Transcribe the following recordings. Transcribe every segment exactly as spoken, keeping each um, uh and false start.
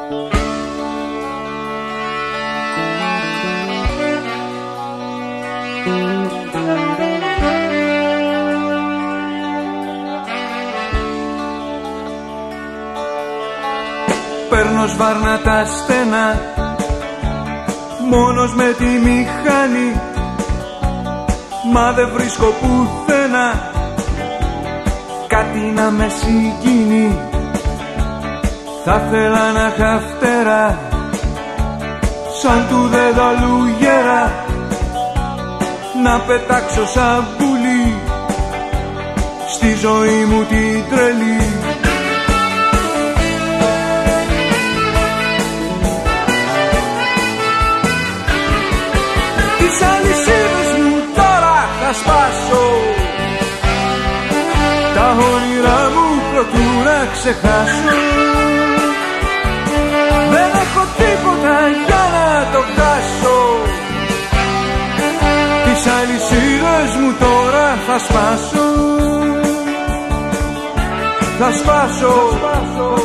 Παίρνω σβάρνα τα στενά, μόνος με τη μηχανή, μα δεν βρίσκω πουθενά κάτι να με συγκινεί. Θα θέλα να είχα φτερά σαν του δεδαλού γερά, να πετάξω σαν πουλί στη ζωή μου την τρελή. Τις αλυσίδες μου τώρα θα σπάσω, τα όνειρά μου προτού να ξεχάσω. Δεν έχω τίποτα για να το χάσω, τις αλυσίδες μου τώρα θα σπάσω. Θα σπάσω, θα σπάσω.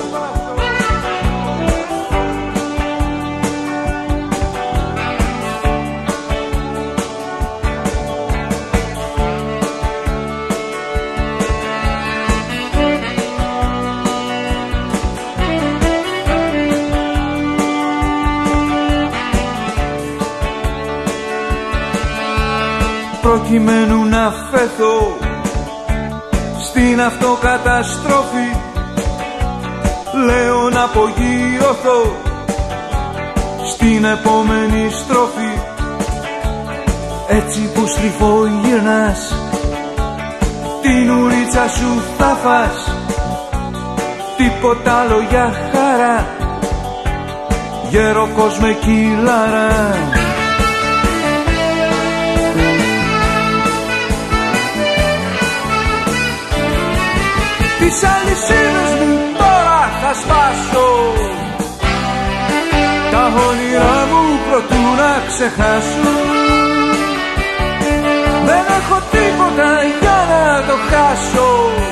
Προκειμένου να φεθώ στην αυτοκαταστροφή, λέω να απογειωθώ στην επόμενη στροφή. Έτσι που στριφογυρνάς, την ουρίτσα σου θα φας, τίποτα άλλο για χαρά, γέροκος με κύλαρα. Τις αλυσίδες μου τώρα θα σπάσω, τα όνειρά μου προτού να ξεχάσω. Δεν έχω τίποτα για να το χάσω,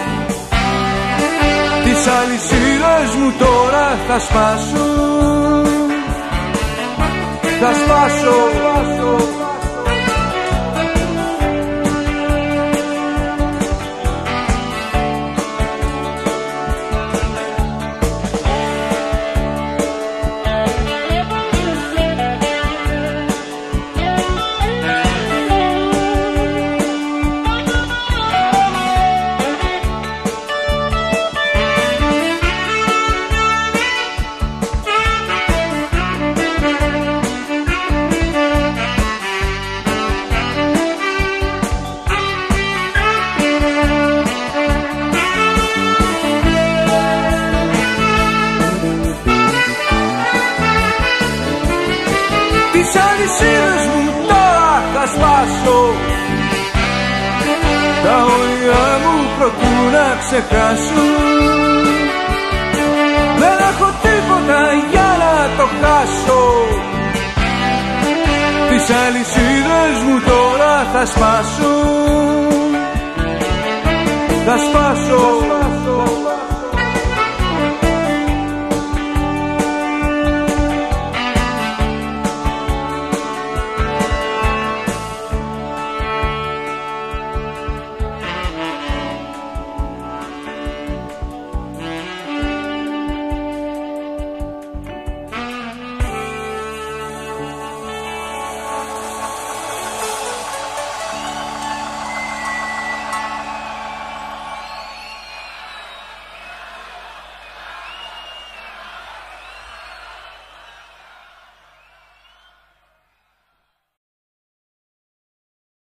τις αλυσίδες μου τώρα θα σπάσω. Θα σπάσω, σπάσω. Τις αλυσίδες μου τώρα θα σπάσω, τα όνειρά μου προτού να ξεχάσω. Δεν έχω τίποτα για να το χάσω, τις αλυσίδες μου τώρα θα σπάσω. Θα σπάσω.